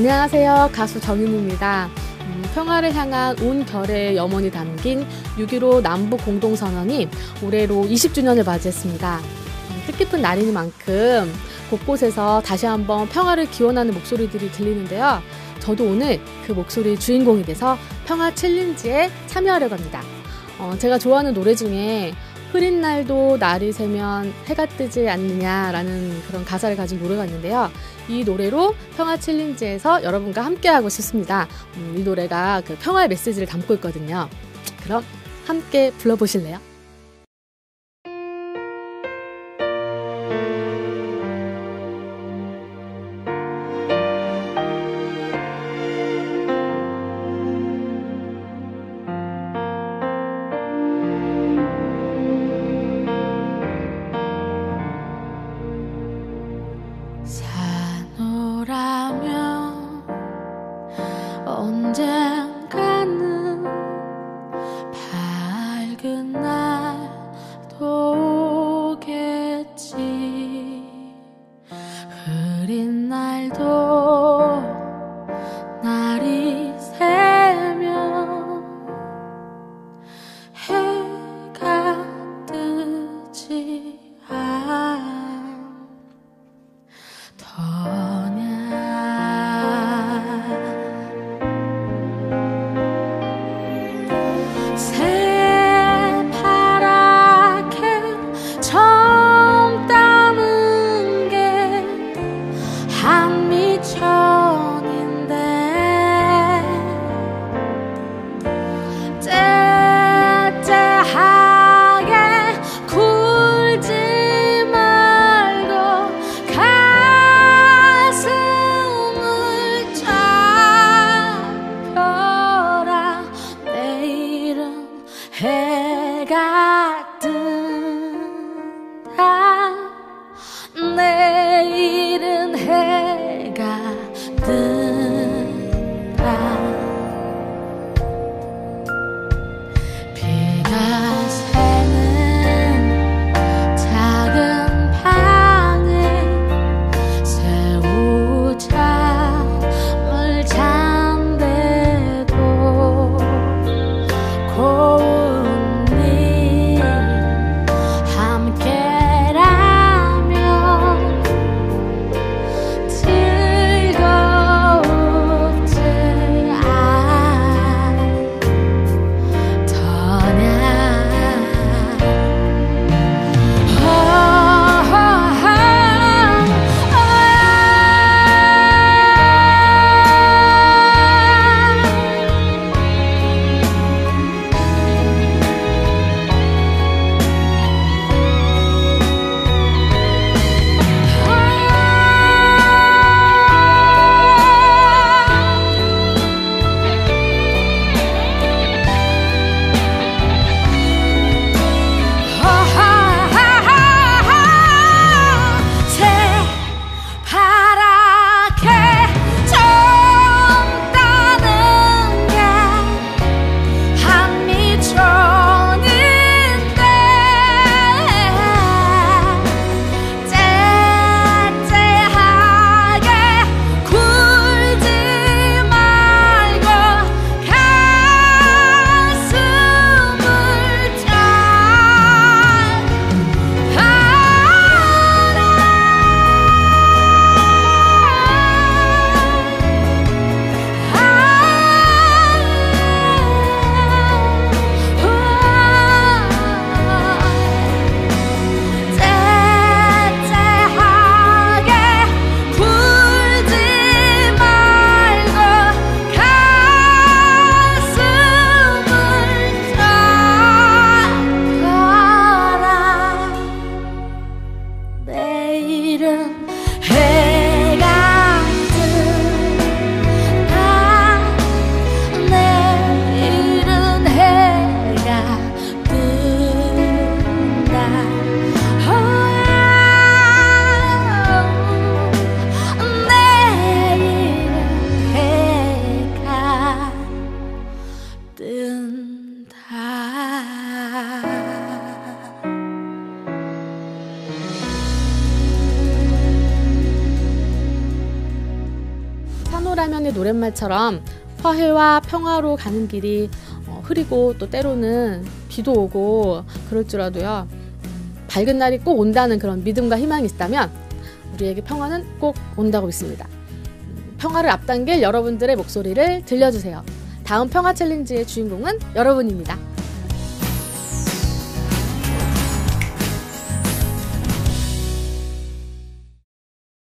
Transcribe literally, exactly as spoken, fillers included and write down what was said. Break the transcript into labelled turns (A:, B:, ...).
A: 안녕하세요. 가수 정윤입니다. 음, 평화를 향한 온 결의 염원이 담긴 육점일오 남북 공동선언이 올해로 이십 주년을 맞이했습니다. 음, 뜻깊은 날인 만큼 곳곳에서 다시 한번 평화를 기원하는 목소리들이 들리는데요. 저도 오늘 그 목소리의 주인공이 돼서 평화 챌린지에 참여하려고 합니다. 어, 제가 좋아하는 노래 중에 흐린 날도 날이 새면 해가 뜨지 않느냐라는 그런 가사를 가진 노래가 있는데요. 이 노래로 평화 챌린지에서 여러분과 함께하고 싶습니다. 음, 이 노래가 그 평화의 메시지를 담고 있거든요. 그럼 함께 불러보실래요?
B: 산호라면 언젠가는 밝은 날도 오겠지.
A: 라면의 노랫말처럼 화해와 평화로 가는 길이 어, 흐리고 또 때로는 비도 오고 그럴 줄라도요. 밝은 날이 꼭 온다는 그런 믿음과 희망이 있다면 우리에게 평화는 꼭 온다고 믿습니다. 평화를 앞당길 여러분들의 목소리를 들려주세요. 다음 평화 챌린지의 주인공은 여러분입니다.